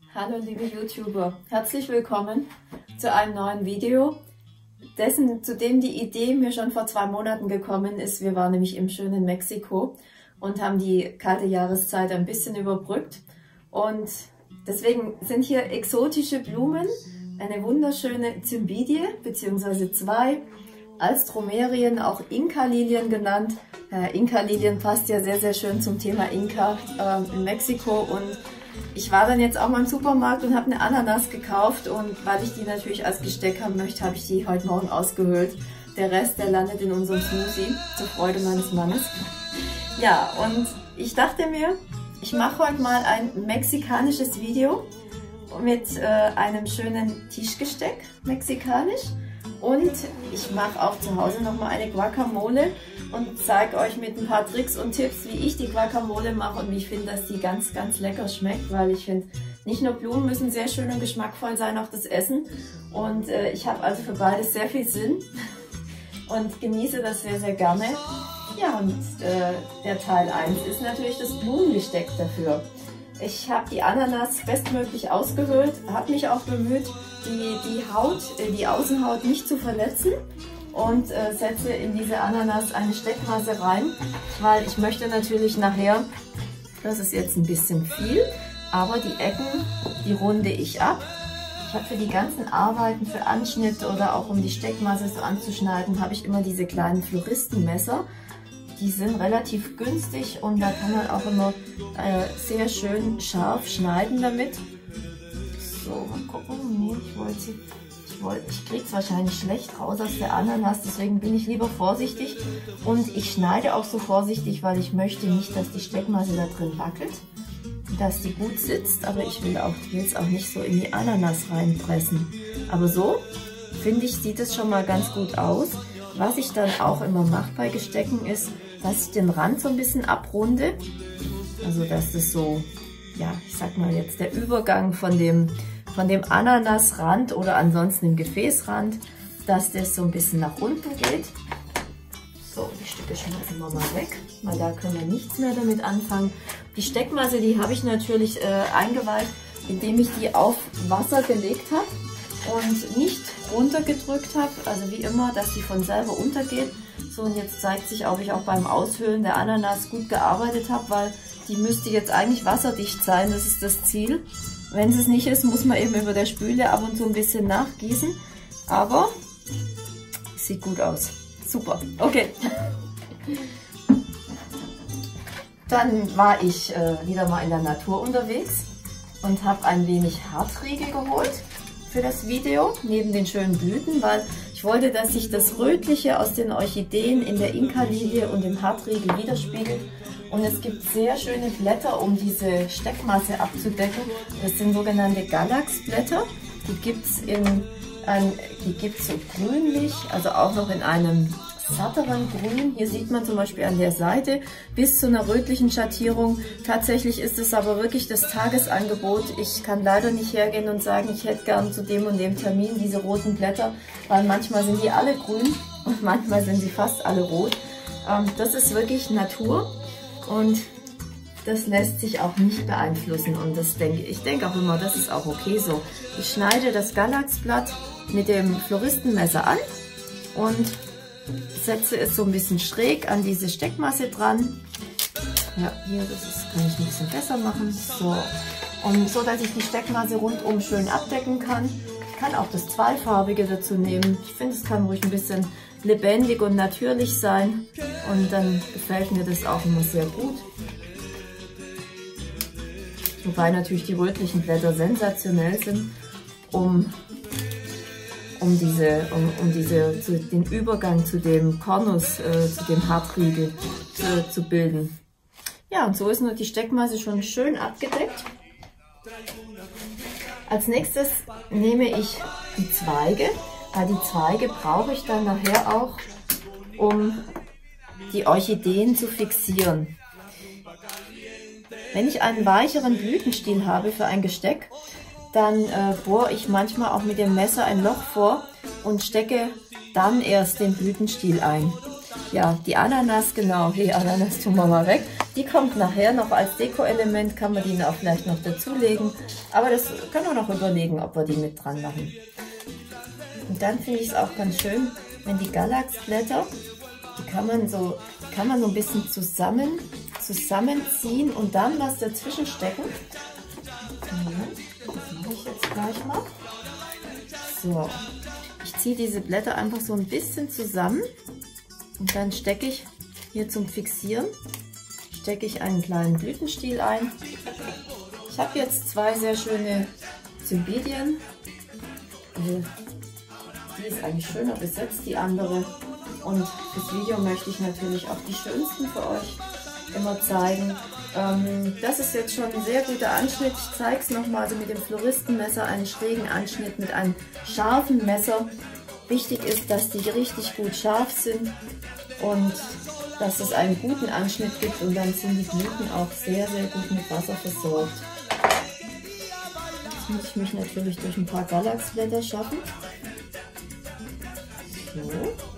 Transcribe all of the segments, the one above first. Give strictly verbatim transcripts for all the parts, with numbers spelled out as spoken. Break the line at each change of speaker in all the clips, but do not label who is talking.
Hallo liebe YouTuber, herzlich willkommen zu einem neuen Video, dessen, zu dem die Idee mir schon vor zwei Monaten gekommen ist. Wir waren nämlich im schönen Mexiko und haben die kalte Jahreszeit ein bisschen überbrückt. Und deswegen sind hier exotische Blumen, eine wunderschöne Cymbidium bzw. zwei, Alstromerien, auch Inka-Lilien genannt. Äh, Inka-Lilien passt ja sehr, sehr schön zum Thema Inka äh, in Mexiko. Und ich war dann jetzt auch mal im Supermarkt und habe eine Ananas gekauft. Und weil ich die natürlich als Gesteck haben möchte, habe ich die heute Morgen ausgehöhlt. Der Rest, der landet in unserem Smoothie, zur Freude meines Mannes. Ja, und ich dachte mir, ich mache heute mal ein mexikanisches Video mit äh, einem schönen Tischgesteck, mexikanisch. Und ich mache auch zu Hause nochmal eine Guacamole und zeige euch mit ein paar Tricks und Tipps, wie ich die Guacamole mache und wie ich finde, dass die ganz, ganz lecker schmeckt, weil ich finde, nicht nur Blumen müssen sehr schön und geschmackvoll sein, auch das Essen. Und äh, ich habe also für beides sehr viel Sinn und genieße das sehr, sehr gerne. Ja, und äh, der Teil eins ist natürlich das Blumengesteck dafür. Ich habe die Ananas bestmöglich ausgehöhlt, habe mich auch bemüht, die, die Haut, die Außenhaut nicht zu verletzen und äh, setze in diese Ananas eine Steckmasse rein, weil ich möchte natürlich nachher, das ist jetzt ein bisschen viel, aber die Ecken, die runde ich ab. Ich habe für die ganzen Arbeiten, für Anschnitt oder auch um die Steckmasse so anzuschneiden, habe ich immer diese kleinen Floristenmesser. Die sind relativ günstig und da kann man auch immer äh, sehr schön scharf schneiden damit. So, mal gucken. Nee, ich wollte sie, ich wollte, ich kriege es wahrscheinlich schlecht raus aus der Ananas, deswegen bin ich lieber vorsichtig. Und ich schneide auch so vorsichtig, weil ich möchte nicht, dass die Steckmasse da drin wackelt, dass die gut sitzt, aber ich will auch, will es auch nicht so in die Ananas reinpressen. Aber so, finde ich, sieht es schon mal ganz gut aus. Was ich dann auch immer mache bei Gestecken ist, dass ich den Rand so ein bisschen abrunde. Also dass das so, ja, ich sag mal jetzt der Übergang von dem, von dem Ananasrand oder ansonsten dem Gefäßrand, dass das so ein bisschen nach unten geht. So, die Stücke schmeißen wir mal weg, weil da können wir nichts mehr damit anfangen. Die Steckmasse, die habe ich natürlich äh, eingeweiht, indem ich die auf Wasser gelegt habe und nicht runtergedrückt habe, also wie immer, dass die von selber untergeht. So, und jetzt zeigt sich, ob ich auch beim Aushöhlen der Ananas gut gearbeitet habe, weil die müsste jetzt eigentlich wasserdicht sein, das ist das Ziel. Wenn es nicht ist, muss man eben über der Spüle ab und zu ein bisschen nachgießen, aber sieht gut aus. Super, okay. Dann war ich äh, wieder mal in der Natur unterwegs und habe ein wenig Hartriegel geholt für das Video, neben den schönen Blüten, weil ich wollte, dass sich das Rötliche aus den Orchideen in der Inka-Lilie und dem Hartriegel widerspiegelt. Und es gibt sehr schöne Blätter, um diese Steckmasse abzudecken. Das sind sogenannte Galax-Blätter. Die gibt es in ein, die gibt's so grünlich, also auch noch in einem satteren Grün. Hier sieht man zum Beispiel an der Seite bis zu einer rötlichen Schattierung. Tatsächlich ist es aber wirklich das Tagesangebot. Ich kann leider nicht hergehen und sagen, ich hätte gern zu dem und dem Termin diese roten Blätter, weil manchmal sind die alle grün und manchmal sind sie fast alle rot. Ähm, das ist wirklich Natur und das lässt sich auch nicht beeinflussen und das denke ich denke auch immer, das ist auch okay so. Ich schneide das Galaxblatt mit dem Floristenmesser an und setze es so ein bisschen schräg an diese Steckmasse dran. Ja, hier, das ist, kann ich ein bisschen besser machen. So. Und so, dass ich die Steckmasse rundum schön abdecken kann. Ich kann auch das Zweifarbige dazu nehmen. Ich finde, es kann ruhig ein bisschen lebendig und natürlich sein. Und dann gefällt mir das auch immer sehr gut. Wobei natürlich die rötlichen Blätter sensationell sind, um um diese, um, um diese, zu, den Übergang zu dem Kornus, äh, zu dem Hartriegel zu, zu bilden. Ja, und so ist nur die Steckmasse schon schön abgedeckt. Als nächstes nehme ich die Zweige, weil die Zweige brauche ich dann nachher auch, um die Orchideen zu fixieren. Wenn ich einen weicheren Blütenstiel habe für ein Gesteck, dann äh, bohre ich manchmal auch mit dem Messer ein Loch vor und stecke dann erst den Blütenstiel ein. Ja, die Ananas, genau, die Ananas tun wir mal weg. Die kommt nachher noch als Deko-Element, kann man die auch vielleicht noch dazulegen. Aber das können wir noch überlegen, ob wir die mit dran machen. Und dann finde ich es auch ganz schön, wenn die Galaxblätter, die kann man so, kann man so ein bisschen zusammen, zusammenziehen und dann was dazwischen stecken. Das mache ich jetzt gleich mal. So, ich ziehe diese Blätter einfach so ein bisschen zusammen und dann stecke ich hier zum Fixieren, stecke ich einen kleinen Blütenstiel ein. Ich habe jetzt zwei sehr schöne Cymbidium. Die ist eigentlich schöner besetzt, die andere. Und fürs Video möchte ich natürlich auch die schönsten für euch immer zeigen. Ähm, das ist jetzt schon ein sehr guter Anschnitt. Ich zeige es nochmal, also mit dem Floristenmesser einen schrägen Anschnitt mit einem scharfen Messer. Wichtig ist, dass die richtig gut scharf sind und dass es einen guten Anschnitt gibt und dann sind die Blüten auch sehr, sehr gut mit Wasser versorgt. Jetzt muss ich mich natürlich durch ein paar Galaxblätter schaffen. So.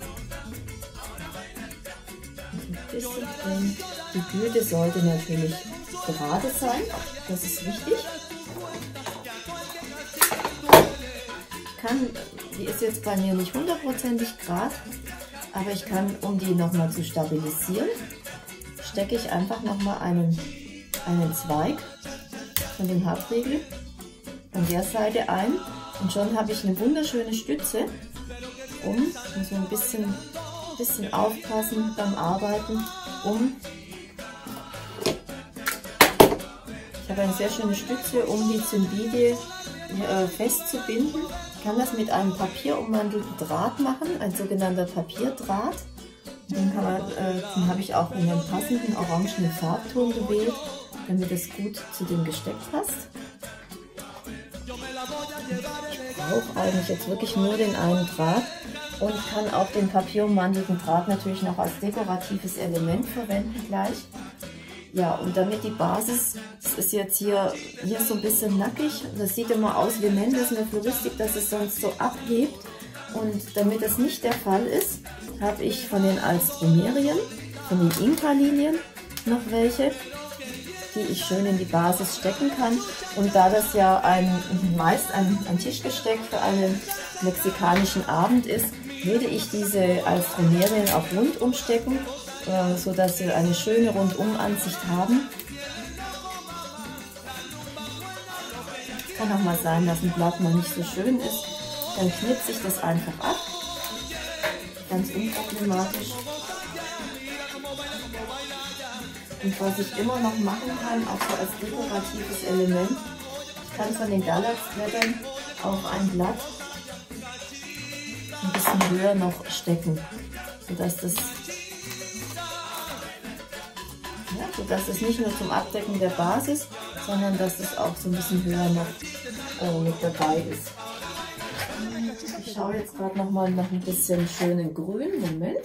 Ein bisschen drin. Die Blüte sollte natürlich gerade sein, das ist wichtig. Ich kann, die ist jetzt bei mir nicht hundertprozentig gerade, aber ich kann, um die nochmal zu stabilisieren, stecke ich einfach nochmal einen, einen Zweig von dem Hartriegel von der Seite ein und schon habe ich eine wunderschöne Stütze, um, ich muss ein bisschen, bisschen aufpassen beim Arbeiten, um, ich habe eine sehr schöne Stütze, um die Cymbidie äh, festzubinden. Ich kann das mit einem papierummantelten Draht machen, ein sogenannter Papierdraht. Den, kann man, äh, den habe ich auch in den passenden orangenen Farbton gewählt, damit es gut zu dem Gesteck passt. Ich brauche eigentlich jetzt wirklich nur den einen Draht und kann auch den papierummantelten Draht natürlich noch als dekoratives Element verwenden gleich. Ja, und damit die Basis, das ist jetzt hier, hier so ein bisschen nackig, das sieht immer aus wie Mendes in der Floristik, dass es sonst so abhebt. Und damit das nicht der Fall ist, habe ich von den Alstromerien, von den Inka-Lilien noch welche, die ich schön in die Basis stecken kann. Und da das ja ein, meist ein, ein Tischgesteck für einen mexikanischen Abend ist, würde ich diese Alstromerien auch rundum stecken, äh, so dass sie eine schöne Rundum-Ansicht haben. Kann auch mal sein, dass ein Blatt mal nicht so schön ist. Dann knipse ich das einfach ab. Ganz unproblematisch. Und was ich immer noch machen kann, auch so als dekoratives Element, ich kann von den Galaxblättern auf ein Blatt ein bisschen höher noch stecken, sodass das, ja, sodass das nicht nur zum Abdecken der Basis, sondern dass es auch so ein bisschen höher noch äh, mit dabei ist. Ich schaue jetzt gerade noch mal nach ein bisschen schönen Grün. Moment.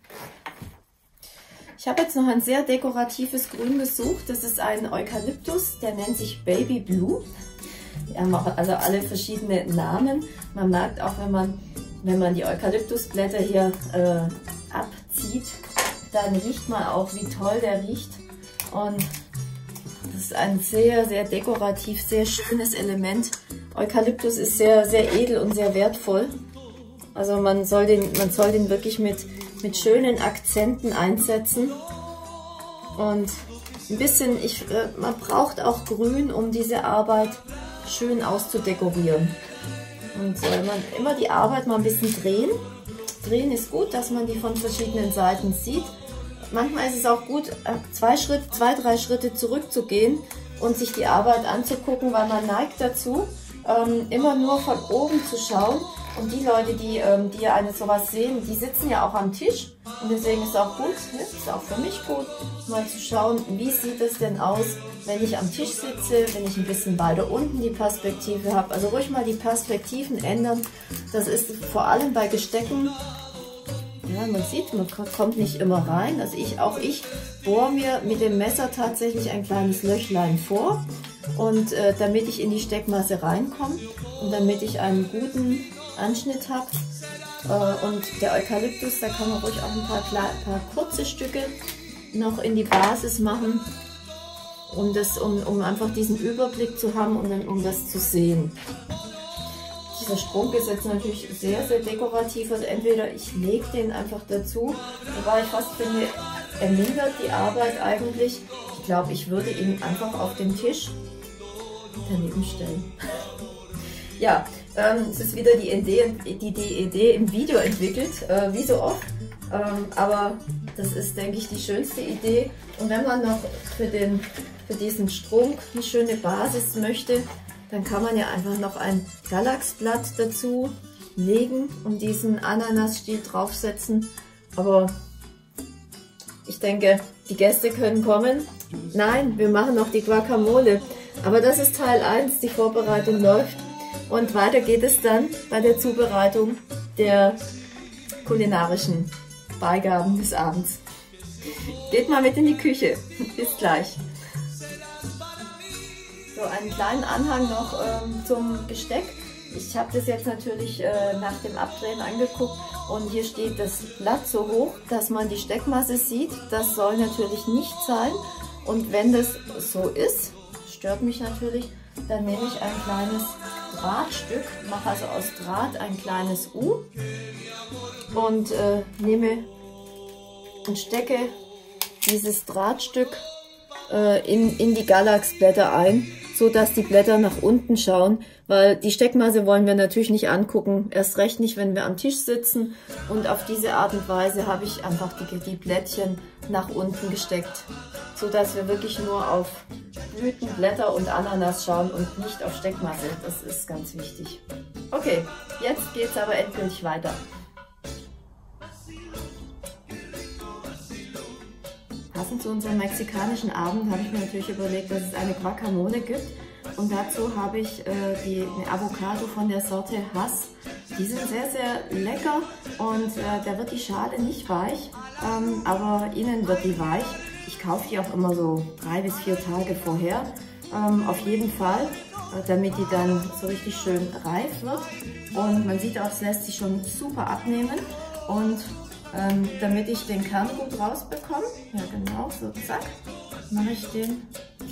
Ich habe jetzt noch ein sehr dekoratives Grün gesucht. Das ist ein Eukalyptus, der nennt sich Baby Blue. Wir haben auch also alle verschiedene Namen. Man merkt auch, wenn man, wenn man die Eukalyptusblätter hier äh, abzieht, dann riecht man auch, wie toll der riecht. Und das ist ein sehr, sehr dekorativ, sehr schönes Element. Eukalyptus ist sehr, sehr edel und sehr wertvoll. Also man soll den, man soll den wirklich mit, mit schönen Akzenten einsetzen. Und ein bisschen, ich, äh, man braucht auch Grün, um diese Arbeit schön auszudekorieren. Und äh, man immer die Arbeit mal ein bisschen drehen. Drehen ist gut, dass man die von verschiedenen Seiten sieht. Manchmal ist es auch gut, zwei, Schritt, zwei, drei Schritte zurückzugehen und sich die Arbeit anzugucken, weil man neigt dazu, ähm, immer nur von oben zu schauen. Und die Leute, die, ähm, die eine sowas sehen, die sitzen ja auch am Tisch. Und deswegen ist es auch gut, ne? Ist auch für mich gut, mal zu schauen, wie sieht es denn aus, wenn ich am Tisch sitze, wenn ich ein bisschen weiter unten die Perspektive habe. Also ruhig mal die Perspektiven ändern. Das ist vor allem bei Gestecken. Ja, man sieht, man kommt nicht immer rein. Also ich, auch ich bohre mir mit dem Messer tatsächlich ein kleines Löchlein vor. Und äh, damit ich in die Steckmasse reinkomme und damit ich einen guten Anschnitt habe. Äh, und der Eukalyptus, da kann man ruhig auch ein paar, paar kurze Stücke noch in die Basis machen, um, das, um, um einfach diesen Überblick zu haben und dann, um das zu sehen. Dieser Strunk ist jetzt natürlich sehr, sehr dekorativ. Also entweder ich lege den einfach dazu, wobei ich fast finde, er mindert die Arbeit eigentlich. Ich glaube, ich würde ihn einfach auf den Tisch daneben stellen. Ja, ähm, es ist wieder die Idee, die, die Idee im Video entwickelt, äh, wie so oft. Ähm, aber das ist, denke ich, die schönste Idee. Und wenn man noch für, den, für diesen Strunk eine schöne Basis möchte, dann kann man ja einfach noch ein Galaxblatt dazu legen und diesen Ananasstiel draufsetzen. Aber ich denke, die Gäste können kommen. Nein, wir machen noch die Guacamole. Aber das ist Teil eins, die Vorbereitung läuft. Und weiter geht es dann bei der Zubereitung der kulinarischen Beigaben des Abends. Geht mal mit in die Küche. Bis gleich. So, einen kleinen Anhang noch ähm, zum Besteck. Ich habe das jetzt natürlich äh, nach dem Abdrehen angeguckt und hier steht das Blatt so hoch, dass man die Steckmasse sieht. Das soll natürlich nicht sein. Und wenn das so ist, stört mich natürlich, dann nehme ich ein kleines Drahtstück, mache also aus Draht ein kleines U und äh, nehme und stecke dieses Drahtstück äh, in, in die Galaxblätter ein, so dass die Blätter nach unten schauen, weil die Steckmasse wollen wir natürlich nicht angucken, erst recht nicht, wenn wir am Tisch sitzen, und auf diese Art und Weise habe ich einfach die, die Blättchen nach unten gesteckt, so dass wir wirklich nur auf Blüten, Blätter und Ananas schauen und nicht auf Steckmasse. Das ist ganz wichtig. Okay, jetzt geht es aber endgültig weiter. Passend zu unserem mexikanischen Abend habe ich mir natürlich überlegt, dass es eine Guacamole gibt. Und dazu habe ich äh, die, eine Avocado von der Sorte Hass. Die sind sehr, sehr lecker und äh, da wird die Schale nicht weich, ähm, aber innen wird die weich. Ich kaufe die auch immer so drei bis vier Tage vorher, ähm, auf jeden Fall, äh, damit die dann so richtig schön reif wird. Und man sieht auch, es lässt sich schon super abnehmen. Und ähm, damit ich den Kern gut rausbekomme, ja genau, so zack, mache ich den.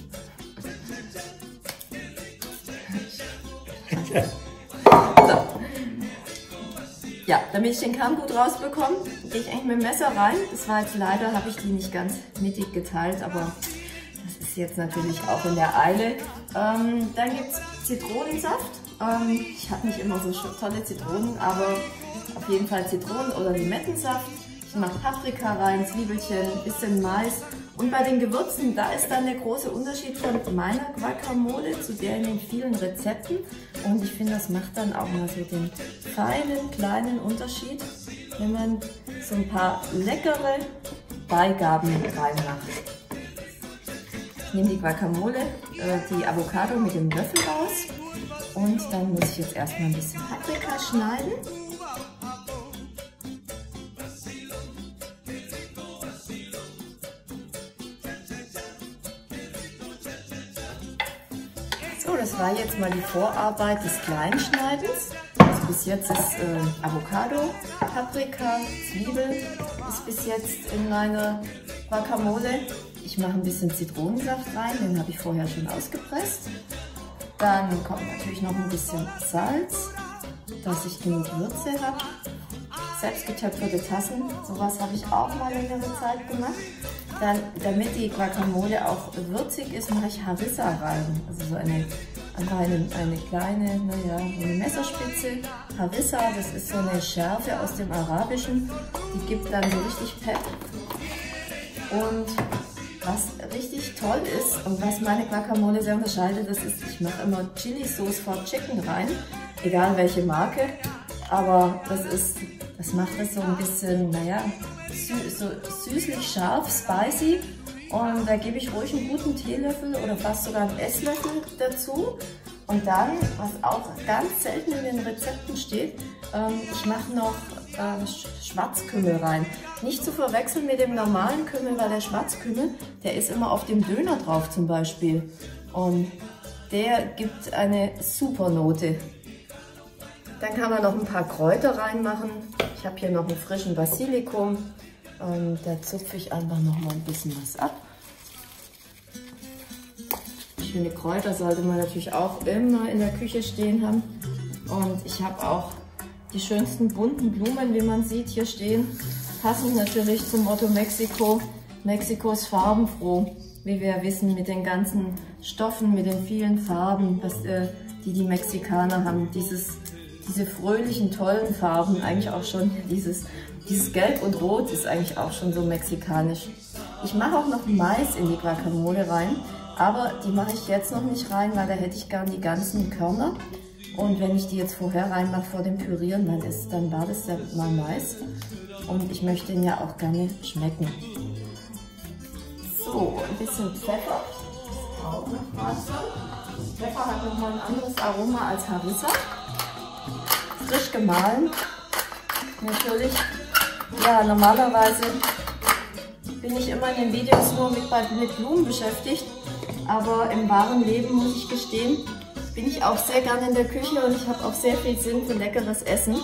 So. Ja, damit ich den Kern gut rausbekomme, gehe ich eigentlich mit dem Messer rein. Das war jetzt leider, habe ich die nicht ganz mittig geteilt, aber das ist jetzt natürlich auch in der Eile. Ähm, dann gibt es Zitronensaft. Ähm, ich habe nicht immer so tolle Zitronen, aber auf jeden Fall Zitronen- oder Limettensaft. Ich mache Paprika rein, Zwiebelchen, ein bisschen Mais. Und bei den Gewürzen, da ist dann der große Unterschied von meiner Guacamole zu der in den vielen Rezepten. Und ich finde, das macht dann auch mal so den feinen, kleinen Unterschied, wenn man so ein paar leckere Beigaben reinmacht. Ich nehme die Guacamole, äh, die Avocado mit dem Löffel raus. Und dann muss ich jetzt erstmal ein bisschen Paprika schneiden. So, das war jetzt mal die Vorarbeit des Kleinschneidens. Also bis jetzt ist äh, Avocado, Paprika, Zwiebel ist bis jetzt in meiner Guacamole. Ich mache ein bisschen Zitronensaft rein, den habe ich vorher schon ausgepresst. Dann kommt natürlich noch ein bisschen Salz, dass ich genug Würze habe. Selbst getöpferte Tassen, sowas habe ich auch mal längere Zeit gemacht. Dann, damit die Guacamole auch würzig ist, mache ich Harissa rein. Also so eine, eine, eine kleine, naja, eine Messerspitze. Harissa, das ist so eine Schärfe aus dem Arabischen. Die gibt dann so richtig Pep. Und was richtig toll ist und was meine Guacamole sehr unterscheidet, das ist, ich mache immer Chili Sauce for Chicken rein. Egal welche Marke. Aber das ist, das macht es so ein bisschen, naja, sü so süßlich scharf, spicy. Und da gebe ich ruhig einen guten Teelöffel oder fast sogar einen Esslöffel dazu. Und dann, was auch ganz selten in den Rezepten steht, ähm, ich mache noch äh, Schwarzkümmel rein. Nicht zu verwechseln mit dem normalen Kümmel, weil der Schwarzkümmel, der ist immer auf dem Döner drauf zum Beispiel. Und der gibt eine super Note. Dann kann man noch ein paar Kräuter reinmachen. Ich habe hier noch einen frischen Basilikum, Und da zupfe ich einfach noch mal ein bisschen was ab. Schöne Kräuter sollte man natürlich auch immer in der Küche stehen haben. Und ich habe auch die schönsten bunten Blumen, wie man sieht, hier stehen. Passend natürlich zum Motto Mexiko. Mexiko ist farbenfroh, wie wir wissen, mit den ganzen Stoffen, mit den vielen Farben, was, äh, die die Mexikaner haben. Dieses, diese fröhlichen, tollen Farben, eigentlich auch schon dieses, dieses Gelb und Rot ist eigentlich auch schon so mexikanisch. Ich mache auch noch Mais in die Guacamole rein. Aber die mache ich jetzt noch nicht rein, weil da hätte ich gern die ganzen Körner. Und wenn ich die jetzt vorher reinmache vor dem Pürieren, dann, ist, dann war das ja mal Mais. Und ich möchte ihn ja auch gerne schmecken. So, ein bisschen Pfeffer. Auch noch mal so. Pfeffer hat nochmal ein anderes Aroma als Harissa. Frisch gemahlen. Natürlich, ja, normalerweise bin ich immer in den Videos nur mit, mit Blumen beschäftigt. Aber im wahren Leben, muss ich gestehen, bin ich auch sehr gerne in der Küche und ich habe auch sehr viel Sinn für leckeres Essen.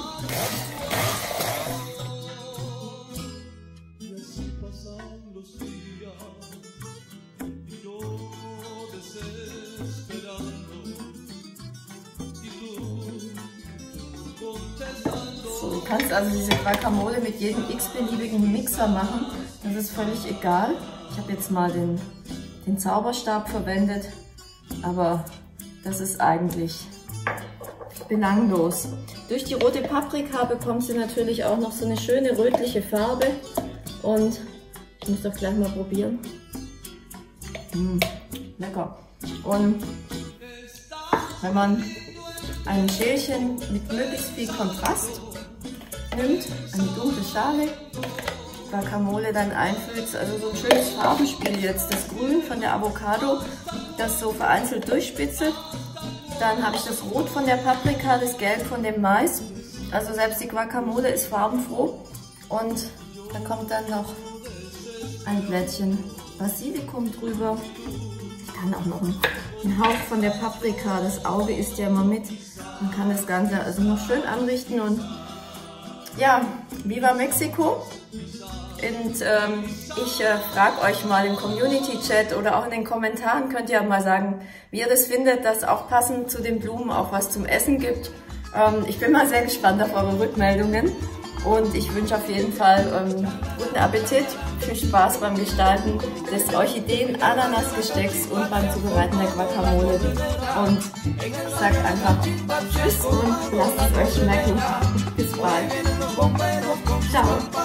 So, du kannst also diese Guacamole mit jedem x-beliebigen Mixer machen. Das ist völlig egal. Ich habe jetzt mal den den Zauberstab verwendet, aber das ist eigentlich belanglos. Durch die rote Paprika bekommt sie natürlich auch noch so eine schöne rötliche Farbe und ich muss doch gleich mal probieren. Mmh, lecker. Und wenn man ein Schälchen mit möglichst viel Kontrast nimmt, eine dunkle Schale, Guacamole dann einfüllt, also so ein schönes Farbenspiel jetzt. Das Grün von der Avocado, das so vereinzelt durchspitzelt. Dann habe ich das Rot von der Paprika, das Gelb von dem Mais. Also selbst die Guacamole ist farbenfroh. Und da kommt dann noch ein Blättchen Basilikum drüber. Ich kann auch noch einen Hauch von der Paprika, das Auge isst ja immer mit. Man kann das Ganze also noch schön anrichten und ja, Viva Mexiko! Und ähm, ich äh, frage euch mal im Community-Chat oder auch in den Kommentaren, könnt ihr mal sagen, wie ihr das findet, dass auch passend zu den Blumen auch was zum Essen gibt. Ähm, ich bin mal sehr gespannt auf eure Rückmeldungen und ich wünsche auf jeden Fall ähm, guten Appetit, viel Spaß beim Gestalten des Orchideen-Ananas-Gestecks und beim Zubereiten der Guacamole. Und ich sage einfach Tschüss und lasst es euch schmecken. Bis bald. Ciao.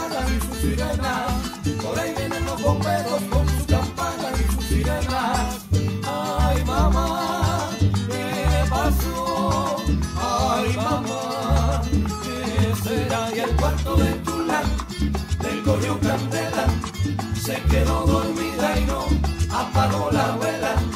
Ay mamá, ¿qué pasó? Ay mamá, ¿qué será? Y el cuarto de Tulán, del coño candela, se quedó dormida y no apagó la vela.